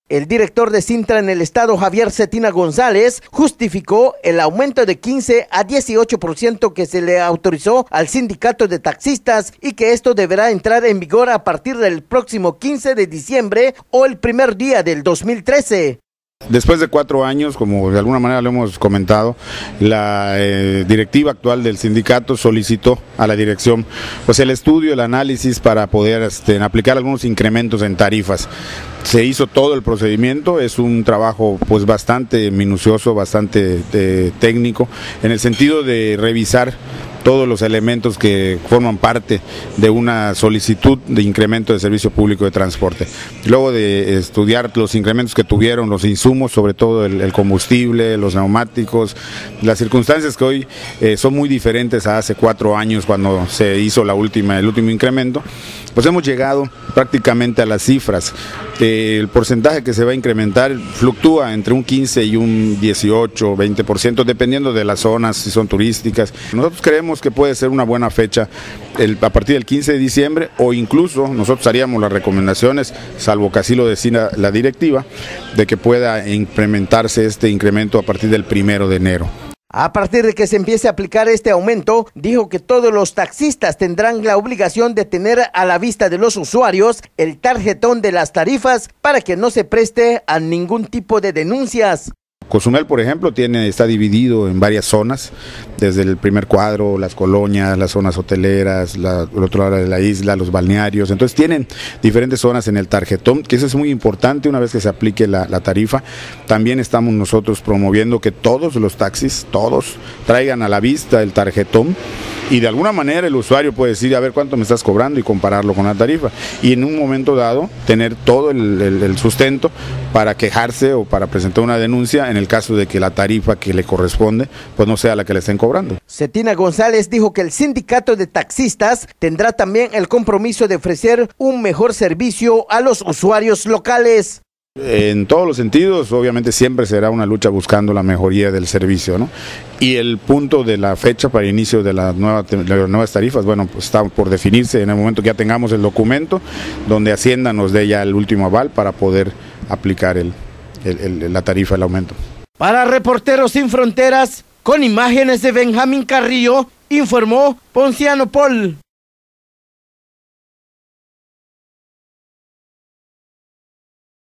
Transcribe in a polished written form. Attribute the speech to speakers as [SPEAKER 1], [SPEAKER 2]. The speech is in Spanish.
[SPEAKER 1] El director de Cintra en el estado, Javier Cetina González, justificó el aumento de 15 a 18% que se le autorizó al sindicato de taxistas y que esto deberá entrar en vigor a partir del próximo 15 de diciembre o el primer día del 2013.
[SPEAKER 2] Después de 4 años, como de alguna manera lo hemos comentado, la directiva actual del sindicato solicitó a la dirección pues el estudio, el análisis para poder aplicar algunos incrementos en tarifas. Se hizo todo el procedimiento, es un trabajo pues bastante minucioso, bastante técnico, en el sentido de revisar todos los elementos que forman parte de una solicitud de incremento de servicio público de transporte. Luego de estudiar los incrementos que tuvieron los insumos, sobre todo el combustible, los neumáticos, las circunstancias que hoy son muy diferentes a hace 4 años cuando se hizo el último incremento, pues hemos llegado prácticamente a las cifras. El porcentaje que se va a incrementar fluctúa entre un 15 y un 18, 20%, dependiendo de las zonas, si son turísticas. Nosotros creemos que puede ser una buena fecha a partir del 15 de diciembre o incluso nosotros haríamos las recomendaciones, salvo que así lo decida la directiva, de que pueda implementarse este incremento a partir del 1 de enero.
[SPEAKER 1] A partir de que se empiece a aplicar este aumento, dijo que todos los taxistas tendrán la obligación de tener a la vista de los usuarios el tarjetón de las tarifas para que no se preste a ningún tipo de denuncias.
[SPEAKER 2] Cozumel, por ejemplo, está dividido en varias zonas, desde el primer cuadro, las colonias, las zonas hoteleras, el otro lado de la isla, los balnearios. Entonces tienen diferentes zonas en el tarjetón, que eso es muy importante una vez que se aplique la tarifa. También estamos nosotros promoviendo que todos los taxis, todos, traigan a la vista el tarjetón y de alguna manera el usuario puede decir, a ver cuánto me estás cobrando y compararlo con la tarifa. Y en un momento dado, tener todo el sustento para quejarse o para presentar una denuncia en el caso de que la tarifa que le corresponde pues no sea la que le estén cobrando.
[SPEAKER 1] Cetina González dijo que el sindicato de taxistas tendrá también el compromiso de ofrecer un mejor servicio a los usuarios locales.
[SPEAKER 2] En todos los sentidos, obviamente siempre será una lucha buscando la mejoría del servicio, ¿no? Y el punto de la fecha para el inicio de las nuevas tarifas, bueno, pues está por definirse en el momento que ya tengamos el documento, donde Hacienda nos dé ya el último aval para poder aplicar la tarifa, el aumento.
[SPEAKER 1] Para Reporteros Sin Fronteras, con imágenes de Benjamín Carrillo, informó Ponciano Paul.